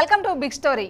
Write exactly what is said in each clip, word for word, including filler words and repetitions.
Welcome to big story.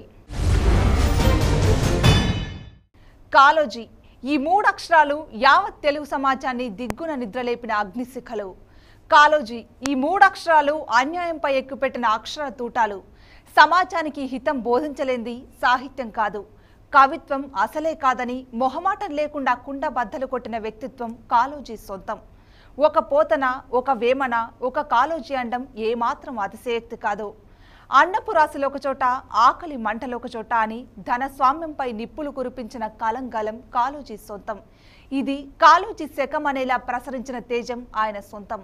Kaloji ఈ మూడు అక్షరాలు యావత్ తెలుగు సమాజాన్ని దిగ్గున నిద్రలేపిన అగ్నిశిఖలు. కాలోజీ ఈ మూడు అక్షరాలు అన్యాయంపై ఎక్కుపెట్టిన అక్షర తూటాలు. సమాజానికి హితం బోధించలేంది సాహిత్యం కాదు, కవిత్వం అసలే కాదని మొహమాటం లేకుండా కుండ బద్దలు కొట్టిన వ్యక్తిత్వం కాలోజీ సొంతం. ఒక పోతన, ఒక వేమన, ఒక కాలోజీ అండం ఏమాత్రం అతిశయోక్తి కాదు. అన్నపు రాశిలో ఒక చోట, ఆకలి మంటలో ఒక చోట అని ధనస్వామ్యంపై నిప్పులు కురిపించిన కలంగలం కాలోజీ సొంతం. ఇది కాలోజీ శకం అనేలా ప్రసరించిన తేజం ఆయన సొంతం.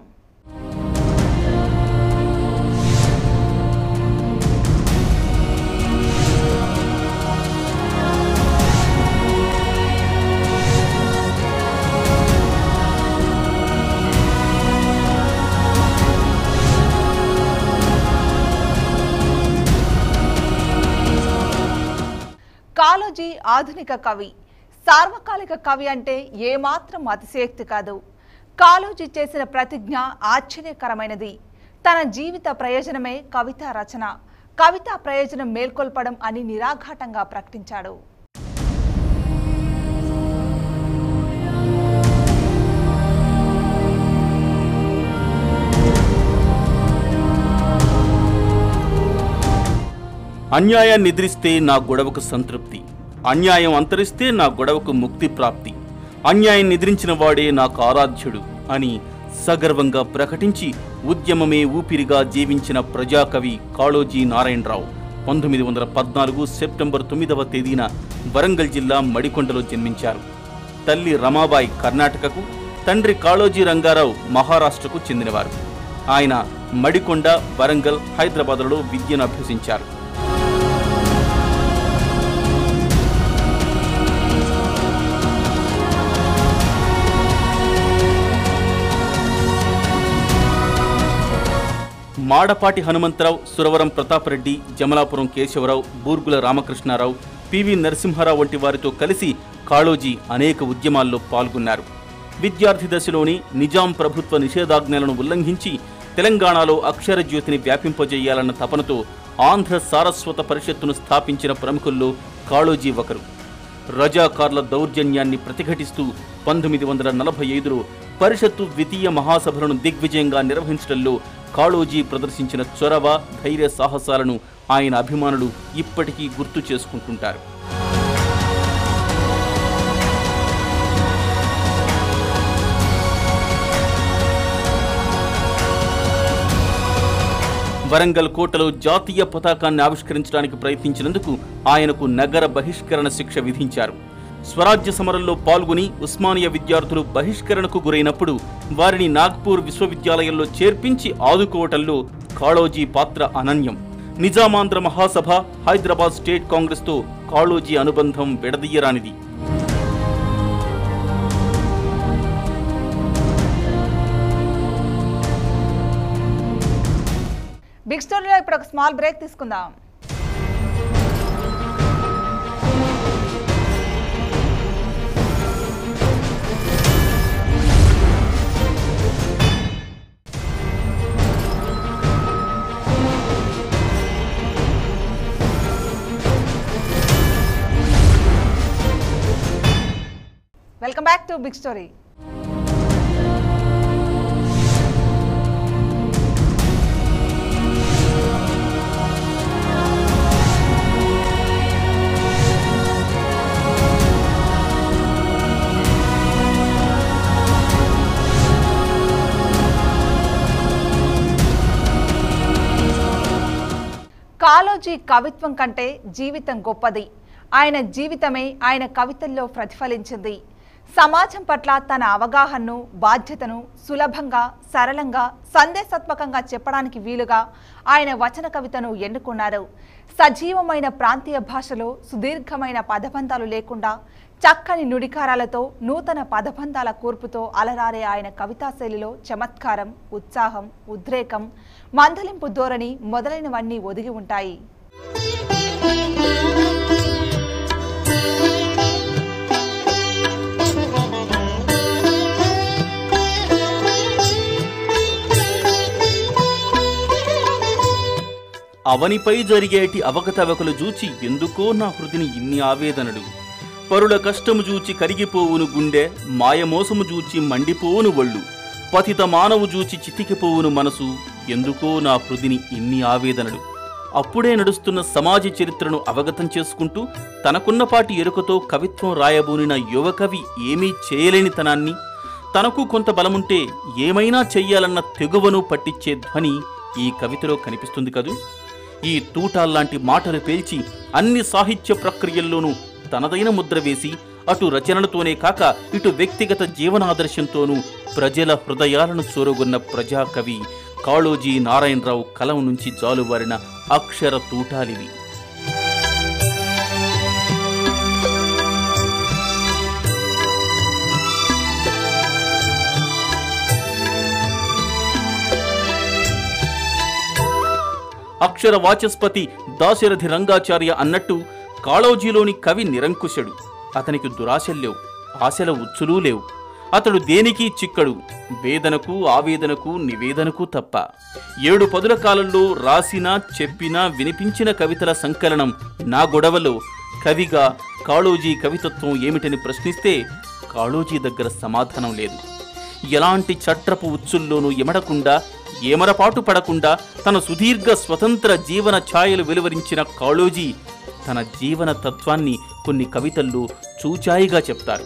కాలోజీ ఆధునిక కవి, సార్వకాలిక కవి అంటే ఏమాత్రం అతిశయోక్తి కాదు. కాలోజీ చేసిన ప్రతిజ్ఞ ఆశ్చర్యకరమైనది. తన జీవిత ప్రయోజనమే కవితా రచన, కవితా ప్రయోజనం మేల్కొల్పడం అని నిరాఘాటంగా ప్రకటించాడు. అన్యాయాన్ని నిద్రిస్తే నా గొడవకు సంతృప్తి, అన్యాయం అంతరిస్తే నా గొడవకు ముక్తి ప్రాప్తి, అన్యాయం నిద్రించిన వాడే నాకు ఆరాధ్యుడు అని సగర్వంగా ప్రకటించి ఉద్యమమే ఊపిరిగా జీవించిన ప్రజాకవి కాళోజీ నారాయణరావు పంతొమ్మిది వందల పద్నాలుగు సెప్టెంబర్ తొమ్మిదవ తేదీన వరంగల్ జిల్లా మడికొండలో జన్మించారు. తల్లి రమాబాయి కర్ణాటకకు, తండ్రి కాళోజీ రంగారావు మహారాష్ట్రకు చెందినవారు. ఆయన మడికొండ, వరంగల్, హైదరాబాద్లలో విద్యను అభ్యసించారు. మాడపాటి హనుమంతరావు, సురవరం ప్రతాపరెడ్డి, జమలాపురం కేశవరావు, బూర్గుల రామకృష్ణారావు, పివి నరసింహారావు వంటి వారితో కలిసి కాళోజీ అనేక ఉద్యమాల్లో పాల్గొన్నారు. విద్యార్థి దశలోని నిజాం ప్రభుత్వ నిషేధాజ్ఞలను ఉల్లంఘించి తెలంగాణలో అక్షర జ్యోతిని వ్యాపింపజేయాలన్న తపనతో ఆంధ్ర సారస్వత పరిషత్తును స్థాపించిన ప్రముఖుల్లో కాళోజీ ఒకరు. రజాకార్ల దౌర్జన్యాన్ని ప్రతిఘటిస్తూ పంతొమ్మిది వందల నలభై ఐదులో పరిషత్తు ద్వితీయ మహాసభలను దిగ్విజయంగా నిర్వహించడంలో కాళోజీ ప్రదర్శించిన చొరవ, ధైర్య సాహసాలను ఆయన అభిమానులు ఇప్పటికీ గుర్తు చేసుకుంటుంటారు. వరంగల్ కోటలో జాతీయ పతాకాన్ని ఆవిష్కరించడానికి ప్రయత్నించినందుకు ఆయనకు నగర బహిష్కరణ శిక్ష విధించారు. స్వరాజ్య సమరంలో పాల్గొని ఉస్మానియా విద్యార్థులు బహిష్కరణకు గురైనప్పుడు వారిని నాగ్పూర్ విశ్వవిద్యాలయంలో చేర్పించి ఆదుకోవటంలో కాళోజీ పాత్ర అనన్యం. నిజామాంధ్ర మహాసభ, హైదరాబాద్ స్టేట్ కాంగ్రెస్తో కాళోజీ అనుబంధం విడదీయరానిది. బిగ్ స్టోరీలో ఇప్పుడు ఒక స్మాల్ బ్రేక్ తీసుకుందాం. Welcome back to big story. Kaloji కవిత్వం కంటే జీవితం గొప్పది. ఆయన జీవితమే ఆయన కవితల్లో ప్రతిఫలించింది. సమాజం పట్ల తన అవగాహనను, బాధ్యతను సులభంగా, సరళంగా, సందేశాత్మకంగా చెప్పడానికి వీలుగా ఆయన వచన కవితను ఎన్నుకున్నారు. సజీవమైన ప్రాంతీయ భాషలో సుదీర్ఘమైన పదబంధాలు లేకుండా చక్కని నుడికారాలతో, నూతన పదబంధాల కూర్పుతో అలరారే ఆయన కవితా శైలిలో చమత్కారం, ఉత్సాహం, ఉద్రేకం, మందలింపు ధోరణి మొదలైనవన్నీ ఒదిగి ఉంటాయి. అవనిపై జరిగేటి అవకతవకలు జూచి ఎందుకో నా హృదిని ఇన్ని ఆవేదనలు. పరుల కష్టము జూచి కరిగిపోవును గుండె, మాయమోసము జూచి మండిపోవును ఒళ్ళు, పతిత మానవు జూచి చితికిపోవును మనసు, ఎందుకో నా హృదిని ఇన్ని ఆవేదనలు. అప్పుడే నడుస్తున్న సమాజ చరిత్రను అవగతం చేసుకుంటూ తనకున్నపాటి ఎరుకతో కవిత్వం రాయబూనిన యువకవి ఏమీ చేయలేని తనాన్ని, తనకు కొంత బలముంటే ఏమైనా చెయ్యాలన్న తెగువను పట్టించే ధ్వని ఈ కవితలో కనిపిస్తుంది కదూ. ఈ తూటాల్లాంటి మాటలు పేల్చి అన్ని సాహిత్య ప్రక్రియల్లోనూ తనదైన ముద్ర వేసి అటు రచనలతోనే కాక ఇటు వ్యక్తిగత జీవనాదర్శంతోనూ ప్రజల హృదయాలను చూరగొన్న ప్రజాకవి కాళోజీ నారాయణరావు కలం నుంచి జాలువారిన అక్షర తూటాలివి. అక్షర వాచస్పతి దాశరథి రంగాచార్య అన్నట్టు కాళోజీలోని కవి నిరంకుశుడు. అతనికి దురాశల్లేవు, ఆశల ఉచ్చులూ లేవు. అతడు దేనికి చిక్కడు, వేదనకు ఆవేదనకు నివేదనకు తప్ప. ఏడు పదుల కాలంలో రాసిన చెప్పిన వినిపించిన కవితల సంకలనం నా గొడవలో కవిగా కాళోజీ కవితత్వం ఏమిటని ప్రశ్నిస్తే కాళోజీ దగ్గర సమాధానం లేదు. ఎలాంటి చట్రపు ఉచ్చుల్లోనూ ఎమడకుండా ఏమరపాటు పడకుండా తన సుదీర్ఘ స్వతంత్ర జీవన ఛాయలు వెలువరించిన కాళోజీ తన జీవన తత్వాన్ని కొన్ని కవితల్లో చూచాయిగా చెప్తారు.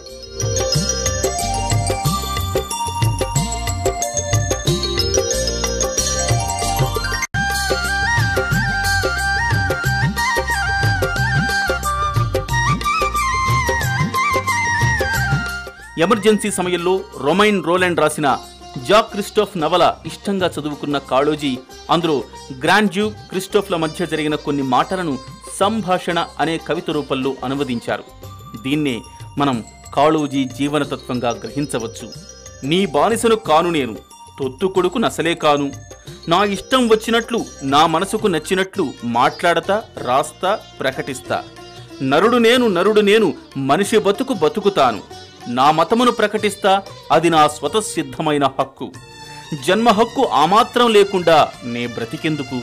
ఎమర్జెన్సీ సమయంలో రొమైన్ రోలాండ్ రాసిన జాక్ క్రిస్టోఫ్ నవల ఇష్టంగా చదువుకున్న కాళోజీ అందులో గ్రాండ్ డ్యూక్ క్రిస్టోఫ్ల మధ్య జరిగిన కొన్ని మాటలను సంభాషణ అనే కవిత రూపంలో అనువదించారు. దీన్నే మనం కాళోజీ జీవనతత్వంగా గ్రహించవచ్చు. నీ బానిసను కాను నేను, తొత్తు కొడుకు నసలే కాను, నా ఇష్టం వచ్చినట్లు నా మనసుకు నచ్చినట్లు మాట్లాడతా రాస్తా ప్రకటిస్తా, నరుడు నేను నరుడు నేను మనిషి బతుకు బతుకుతాను, నా మతమును ప్రకటిస్తా అది నా స్వతసిద్ధమైన హక్కు, జన్మ హక్కు ఆ మాత్రం లేకుండా నే బ్రతికెందుకు.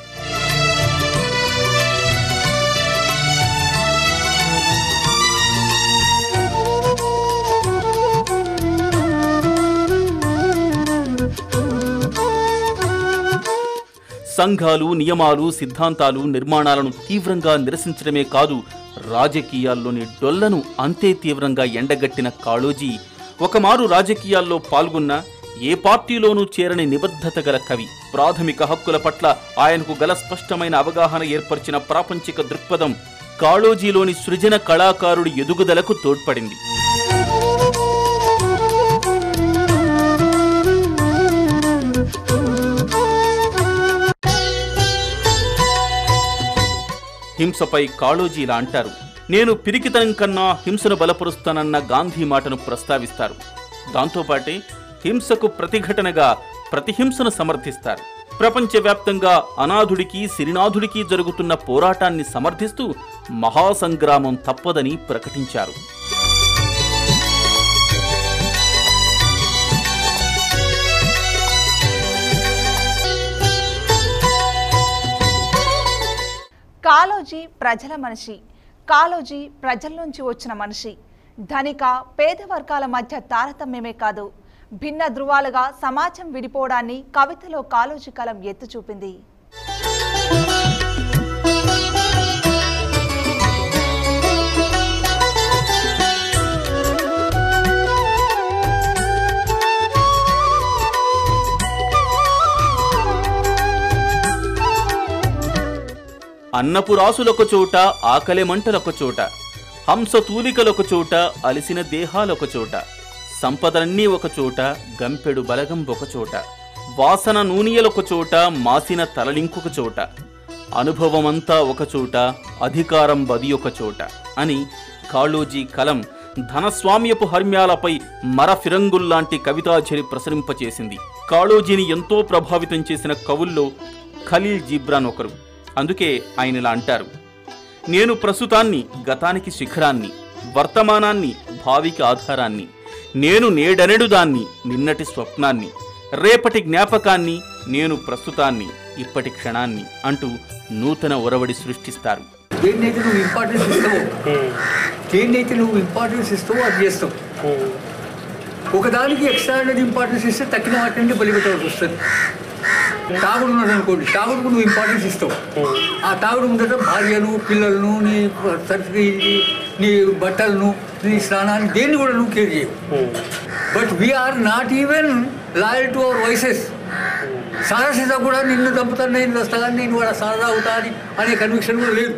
సంఘాలు నియమాలు సిద్ధాంతాలు నిర్మాణాలను తీవ్రంగా నిరసించడమే కాదు, రాజకీయాల్లోని డొల్లను అంతే తీవ్రంగా ఎండగట్టిన కాళోజీ ఒకమారు రాజకీయాల్లో పాల్గొన్న ఏ పార్టీలోనూ చేరని నిబద్ధత గల కవి. ప్రాథమిక హక్కుల పట్ల ఆయనకు గల స్పష్టమైన అవగాహన ఏర్పరిచిన ప్రాపంచిక దృక్పథం కాళోజీలోని సృజన కళాకారుడి ఎదుగుదలకు తోడ్పడింది. హింసపై కాళోజీ ఇలా అంటారు. నేను పిరికితనం కన్నా హింసను బలపరుస్తానన్న గాంధీ మాటను ప్రస్తావిస్తారు. దాంతోపాటే హింసకు ప్రతిఘటనగా ప్రతిహింసను సమర్థిస్తారు. ప్రపంచవ్యాప్తంగా అనాథుడికి సిరినాథుడికి జరుగుతున్న పోరాటాన్ని సమర్థిస్తూ మహాసంగ్రామం తప్పదని ప్రకటించారు. కాళోజీ ప్రజల మనిషి. కాళోజీ ప్రజల్లోంచి వచ్చిన మనిషి. ధనిక పేద వర్గాల మధ్య తారతమ్యమే కాదు, భిన్న ధృవాలుగా సమాజం విడిపోవడాన్ని కవితలో కాళోజీ కలం ఎత్తి చూపింది. అన్నపు రాసులొక చోట ఆకలి మంటలొక చోట, హంస తూలికలొక చోట అలిసిన దేహాలొక చోట, సంపదలన్నీ ఒక చోట గంపెడు బలగం ఒక చోట, వాసన నూనెలొక చోట మాసిన తలలింకొక చోట, అనుభవమంతా ఒక చోట అధికారం బది ఒక చోట అని కాళోజీ కలం ధనస్వామ్యపు హర్మ్యాలపై మర ఫిరంగుల్లాంటి కవితాచరి ప్రసరింపచేసింది. కాళోజీని ఎంతో ప్రభావితం చేసిన కవుల్లో ఖలీల్ జిబ్రాన్ ఒకరు. అందుకే ఆయన ఇలా అంటారు. నేను ప్రస్తుతాన్ని గతానికి శిఖరాన్ని, వర్తమానాన్ని భావికి ఆధారాన్ని, నేను నేడనెడు దాన్ని నిన్నటి స్వప్నాన్ని, రేపటి జ్ఞాపకాన్ని, నేను ప్రస్తుతాన్ని ఇప్పటి క్షణాన్ని అంటూ నూతన ఒరవడి సృష్టిస్తారు. దేన్నైతే నువ్వు ఇంపార్టెన్స్ ఇస్తావో దేన్నైతే నువ్వు ఇంపార్టెన్స్ ఇస్తావో అది చేస్తావు. ఒకదానికి ఎక్స్ట్రా అనేది ఇంపార్టెన్స్ ఇస్తే తక్కిన వాటి నుండి బలిపెట్టవలసి వస్తుంది. తాగుడు ఉన్నది అనుకోండి, తాగుడుకు నువ్వు ఇంపార్టెన్స్ ఇస్తావు. ఆ తాగుడు ముందట భార్యను, పిల్లలను, నీ సరిగ్గా నీ బట్టలను, నీ స్నానాన్ని దేన్ని కూడా నువ్వు కేర్ చేయవు. But we're not even loyal to our voices. సారా సీత కూడా నిన్ను చంపుతాను, నేను వస్తా కానీ నేను కూడా సారా అవుతా అని అనే కన్విక్షన్ కూడా లేదు.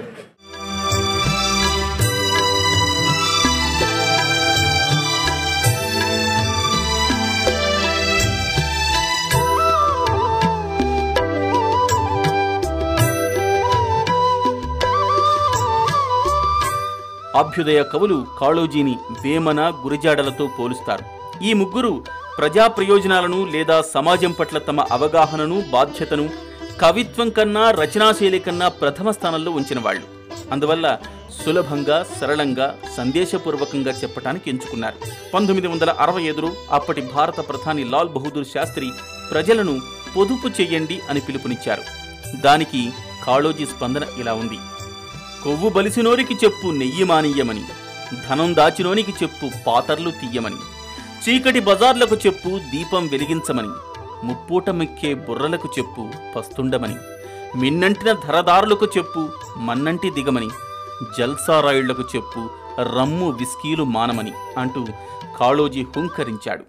అభ్యుదయ కవులు కాళోజీని వేమన, గురజాడలతో పోలుస్తారు. ఈ ముగ్గురు ప్రజా ప్రయోజనాలను లేదా సమాజం పట్ల తమ అవగాహనను, బాధ్యతను కవిత్వం కన్నా రచనాశైలి కన్నా ప్రథమ స్థానంలో ఉంచిన వాళ్ళు. అందువల్ల సులభంగా, సరళంగా, సందేశపూర్వకంగా చెప్పటానికి ఎంచుకున్నారు. పంతొమ్మిది వందల అరవై ఐదులో అప్పటి భారత ప్రధాని లాల్ బహదూర్ శాస్త్రి ప్రజలను పొదుపు చెయ్యండి అని పిలుపునిచ్చారు. దానికి కాళోజీ స్పందన ఇలా ఉంది: కొవ్వు బలిసినోరికి చెప్పు నెయ్యి మానియ్యమని, ధనం దాచినోనికి చెప్పు పాతర్లు తీయమని, చీకటి బజార్లకు చెప్పు దీపం వెలిగించమని, ముప్పూట మెక్కే బుర్రలకు చెప్పు పస్తుండమని, మిన్నంటిన ధరదారులకు చెప్పు మన్నంటి దిగమని, జల్సారాయుళ్లకు చెప్పు రమ్ము విస్కీలు మానమని అంటూ కాళోజీ హుంకరించాడు.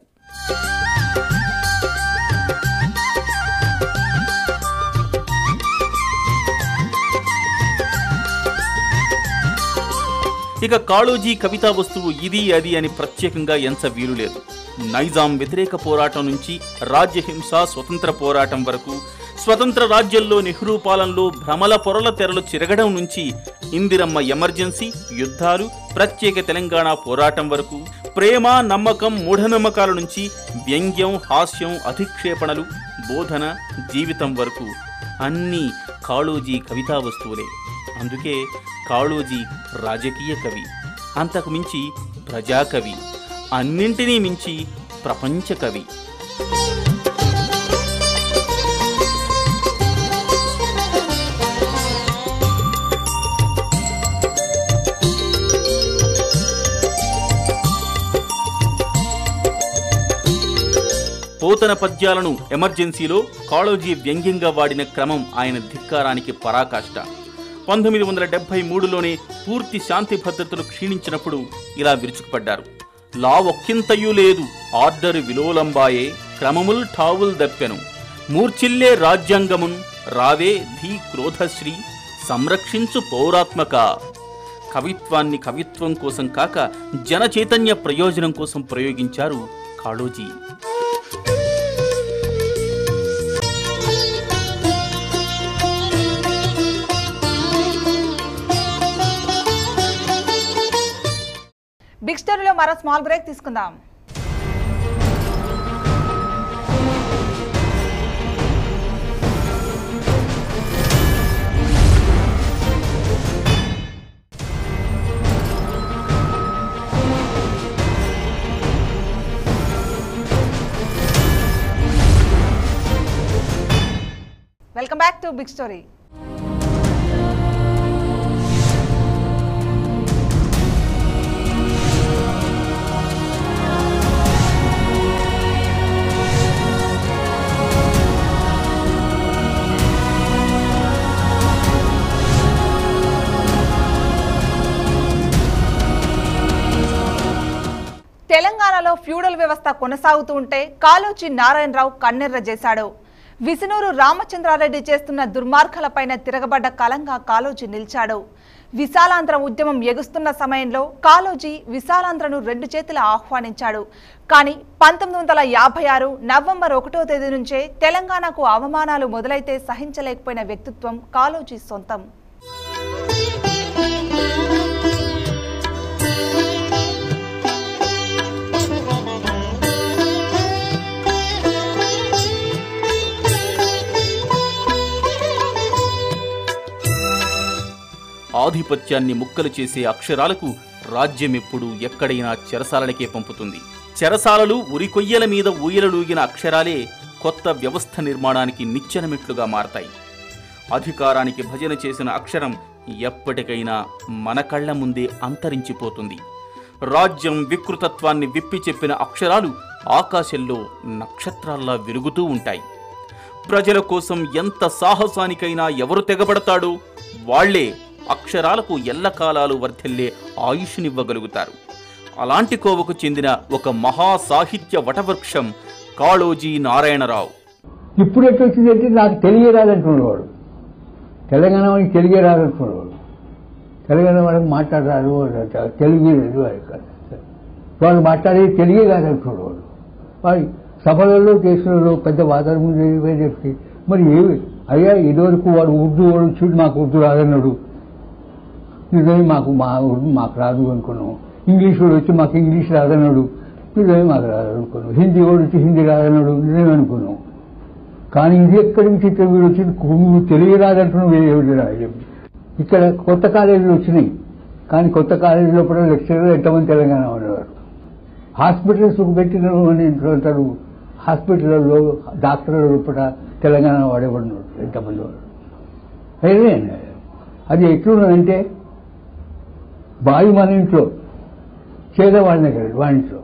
ఇక కాళోజీ కవితా వస్తువు ఇది అది అని ప్రత్యేకంగా ఎంచ వీలు లేదు. నైజాం వ్యతిరేక పోరాటం నుంచి రాజ్యహింస, స్వతంత్ర పోరాటం వరకు, స్వతంత్ర రాజ్యంలో నెహ్రూ పాలనలో భ్రమల పొరల తెరలు చిరగడం నుంచి ఇందిరమ్మ ఎమర్జెన్సీ, యుద్ధాలు, ప్రత్యేక తెలంగాణ పోరాటం వరకు, ప్రేమ, నమ్మకం, మూఢనమ్మకాల నుంచి వ్యంగ్యం, హాస్యం, అధిక్షేపణలు, బోధన, జీవితం వరకు అన్నీ కాళోజీ కవితా వస్తువులే. అందుకే కాళోజీ రాజకీయ కవి, అంతకు మించి ప్రజాకవి, అన్నింటినీ మించి ప్రపంచ కవి. పోతన పద్యాలను ఎమర్జెన్సీలో కాళోజీ వ్యంగ్యంగా వాడిన క్రమం ఆయన ధిక్కారానికి పరాకాష్ట. పంతొమ్మిది వందల డెబ్బై మూడులోనే పూర్తి శాంతి భద్రతలు క్షీణించినప్పుడు ఇలా విరుచుకుపడ్డారు: లా ఒక్కింతయు లేదు, ఆర్డరు విలోలంబాయే, క్రమముల్ ఠావుల్ దప్పెను, మూర్చిల్లే రాజ్యాంగమున్, రావే ధీ క్రోధశ్రీ, సంరక్షించు పౌరాత్మక. కవిత్వాన్ని కవిత్వం కోసం కాక జన చైతన్య ప్రయోజనం కోసం ప్రయోగించారు కాళోజీ. బిగ్ స్టోరీలో మరో స్మాల్ బ్రేక్ తీసుకుందాం. Welcome back to big story. తెలంగాణలో ఫ్యూడల్ వ్యవస్థ కొనసాగుతూ ఉంటే కాళోజీ నారాయణరావు కన్నెర్ర చేశాడు. విసునూరు రామచంద్రారెడ్డి చేస్తున్న దుర్మార్గాలపైన తిరగబడ్డ కలంగా కాళోజీ నిలిచాడు. విశాలాంధ్ర ఉద్యమం ఎగుస్తున్న సమయంలో కాళోజీ విశాలాంధ్రను రెండు చేతుల ఆహ్వానించాడు. కానీ పంతొమ్మిది వందల యాభై ఆరు నవంబర్ ఒకటో తేదీ నుంచే తెలంగాణకు అవమానాలు మొదలైతే సహించలేకపోయిన వ్యక్తిత్వం కాళోజీ సొంతం. ఆధిపత్యాన్ని ముక్కలు చేసే అక్షరాలకు రాజ్యమెప్పుడు ఎక్కడైనా చెరసాలలకే పంపుతుంది. చెరసాలలు ఉరికొయ్యల మీద ఊయలలూగిన అక్షరాలే కొత్త వ్యవస్థ నిర్మాణానికి నిచ్చెనమెట్లుగా మారతాయి. అధికారానికి భజన చేసిన అక్షరం ఎప్పటికైనా మన కళ్ల ముందే అంతరించిపోతుంది. రాజ్యం వికృతత్వాన్ని విప్పి చెప్పిన అక్షరాలు ఆకాశంలో నక్షత్రాల్లా వెలుగుతూ ఉంటాయి. ప్రజల కోసం ఎంత సాహసానికైనా ఎవరు తెగబడతాడో వాళ్లే అక్షరాలకు ఎల్లకాలాలు వర్ధిల్లే ఆయుష్నివ్వగలుగుతారు. అలాంటి కోవకు చెందిన ఒక మహా సాహిత్య వటవృక్షం కాళోజీ నారాయణరావు. ఇప్పుడు ఎట్లా వచ్చిందంటే నాకు తెలియరాదంటున్నవాడు, తెలంగాణ వాడికి తెలియరాదంటున్నవాడు, తెలంగాణ వాళ్ళకి మాట్లాడరాదు, తెలుగు వాళ్ళు మాట్లాడేది తెలియరాదంటున్నవాడు. వాడి సభలలో కేసులలో పెద్ద వాదన ముందు చెప్పి మరి ఏమి అయ్యా ఇదివరకు వాడు ఉర్దూ వాడు చూడు మాకు ఉర్దూ రాదన్నాడు, నిజమే మాకు మా ఉర్దూ మాకు రాదు అనుకున్నాం. ఇంగ్లీష్ వాడు వచ్చి మాకు ఇంగ్లీష్ రాదన్నాడు, నిజమే మాకు రాదు అనుకున్నాం. హిందీ వాడు వచ్చి హిందీ రాదన్నాడు, నిజమే అనుకున్నాం. కానీ ఇది ఎక్కడి నుంచి వీడు వచ్చి నువ్వు తెలియరాదంటున్నావు ఏమిటి రాయడం. ఇక్కడ కొత్త కాలేజీలు వచ్చినాయి, కానీ కొత్త కాలేజీలో కూడా లెక్చరర్ ఎంతమంది తెలంగాణ ఉండేవారు. హాస్పిటల్స్ పెట్టిన అంటారు, హాస్పిటల్లో డాక్టర్లు కూడా తెలంగాణ వాడేవాడు ఎంతమంది వాడు. అయితే అది ఎట్లున్నదంటే బావి మన ఇంట్లో చేదవాడిన కదా వాడి ఇంట్లో.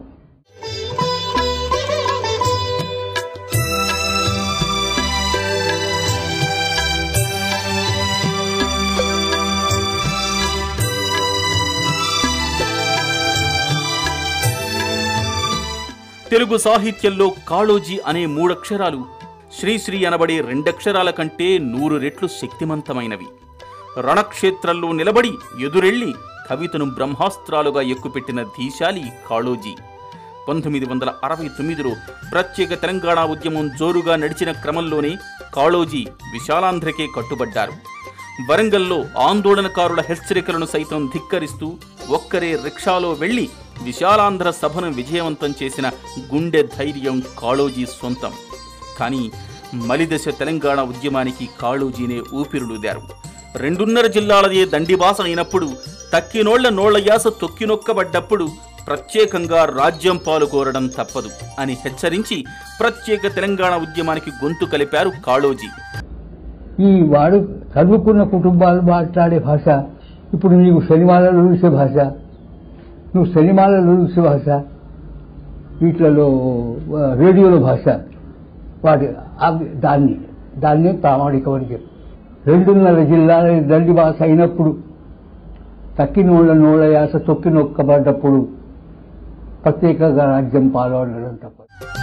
తెలుగు సాహిత్యంలో కాళోజీ అనే మూడక్షరాలు శ్రీశ్రీ అనబడే రెండక్షరాల కంటే నూరు రెట్లు శక్తిమంతమైనవి. రణక్షేత్రంలో నిలబడి ఎదురెళ్లి కవితను బ్రహ్మాస్త్రాలుగా ఎక్కుపెట్టిన ధీశాలి కాళోజీ. పంతొమ్మిది వందల అరవై తొమ్మిదిలో ప్రత్యేక తెలంగాణ ఉద్యమం జోరుగా నడిచిన క్రమంలోనే కాళోజీ విశాలాంధ్రకే కట్టుబడ్డారు. వరంగల్లో ఆందోళనకారుల హెచ్చరికలను సైతం ధిక్కరిస్తూ ఒక్కరే రిక్షాలో వెళ్లి విశాలాంధ్ర సభను విజయవంతం చేసిన గుండె ధైర్యం కాళోజీ సొంతం. కానీ మలిదశ తెలంగాణ ఉద్యమానికి కాళోజీనే ఊపిరులూదారు. రెండున్నర జిల్లాలదే దండిబాస అయినప్పుడు, తక్కినోళ్ల నోళ్ల యాస తొక్కినొక్కబడ్డప్పుడు ప్రత్యేకంగా రాజ్యం పాలు కోరడం తప్పదు అని హెచ్చరించి ప్రత్యేక తెలంగాణ ఉద్యమానికి గొంతు కలిపారు కాళోజీ. ఈ వాడు చదువుకున్న కుటుంబాలు మాట్లాడే భాష ఇప్పుడు నీకు సినిమాలలో చూసే భాష, నువ్వు సినిమాలలో చూసే భాష, వీటిలలో రేడియోలో భాష, వాటి దాన్ని దాన్నే ప్రామాణికమని చెప్పి రెండున్నర జిల్లాల దండి భాష అయినప్పుడు, తక్కినోళ్ల నోళ్ల యాస తొక్కి నొక్కబడ్డప్పుడు ప్రత్యేకంగా రాజ్యం పాల్గొనడం తప్పదు.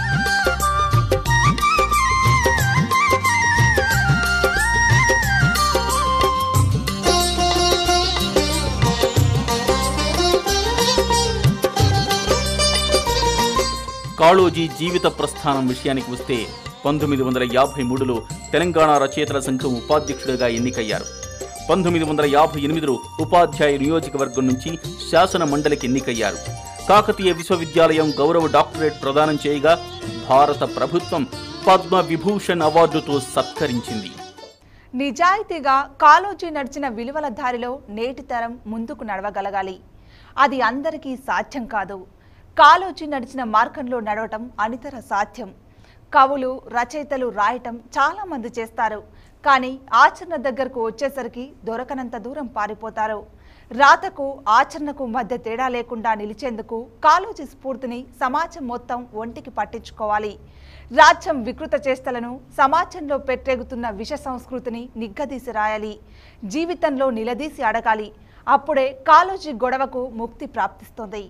కాళోజీ జీవిత ప్రస్థానం విషయానికి వస్తే పంతొమ్మిది వందల యాభై మూడులో తెలంగాణ రచయితల సంఘం ఉపాధ్యక్షుడిగా ఎన్నికయ్యారు. పంతొమ్మిది వందల యాభై ఎనిమిదిలో ఉపాధ్యాయ నియోజకవర్గం నుంచి శాసన మండలికి ఎన్నికయ్యారు. కాకతీయ విశ్వవిద్యాలయం గౌరవ డాక్టరేట్ ప్రదానం చేయగా భారత ప్రభుత్వం పద్మ విభూషణ్ అవార్డుతో సత్కరించింది. నిజాయితీగా కాళోజీ నడిచిన విలువల దారిలో నేటి తరం ముందుకు నడవగలగాలి. అది అందరికీ సాధ్యం కాదు. కాళోజీ నడిచిన మార్గంలో నడవటం అనితర సాధ్యం. కవులు, రచయితలు రాయటం చాలా మంది చేస్తారు, కానీ ఆచరణ దగ్గరకు వచ్చేసరికి దొరకనంత దూరం పారిపోతారు. రాతకు ఆచరణకు మధ్య తేడా లేకుండా నిలిచేందుకు కాళోజీ స్ఫూర్తిని సమాజం మొత్తం ఒంటికి పట్టించుకోవాలి. రాజ్యం వికృత చేష్టలను, సమాజంలో పెట్టేగుతున్న విష సంస్కృతిని నిగ్గదీసి రాయాలి. జీవితంలో నిలదీసి అడగాలి. అప్పుడే కాళోజీ గొడవకు ముక్తి ప్రాప్తిస్తుంది.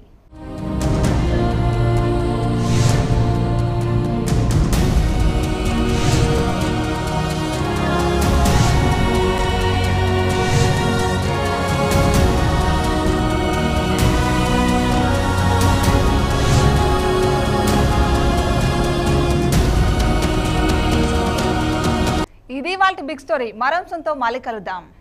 ఇది వాళ్ళ బిగ్ స్టోరీ. మరో అంశంతో మళ్ళీ కలుద్దాం.